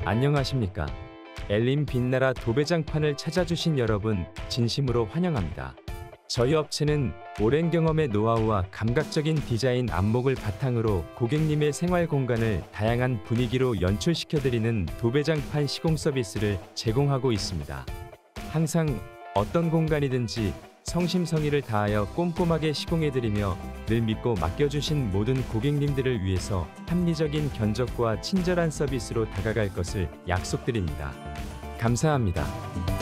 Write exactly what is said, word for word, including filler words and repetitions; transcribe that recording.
안녕하십니까. 엘림 빛나라 도배장판을 찾아주신 여러분 진심으로 환영합니다. 저희 업체는 오랜 경험의 노하우와 감각적인 디자인 안목을 바탕으로 고객님의 생활 공간을 다양한 분위기로 연출시켜드리는 도배장판 시공 서비스를 제공하고 있습니다. 항상 어떤 공간이든지 성심성의를 다하여 꼼꼼하게 시공해드리며 늘 믿고 맡겨주신 모든 고객님들을 위해서 합리적인 견적과 친절한 서비스로 다가갈 것을 약속드립니다. 감사합니다.